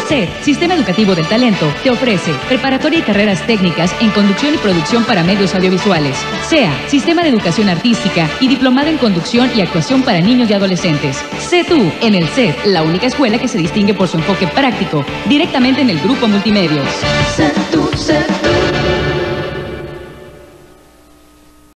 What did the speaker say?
SED, Sistema Educativo del Talento, te ofrece preparatoria y carreras técnicas en conducción y producción para medios audiovisuales. SEA, Sistema de Educación Artística y diplomado en conducción y actuación para niños y adolescentes. Sé tú en el SED, la única escuela que se distingue por su enfoque práctico, directamente en el grupo Multimedios. Sé tú, sé tú.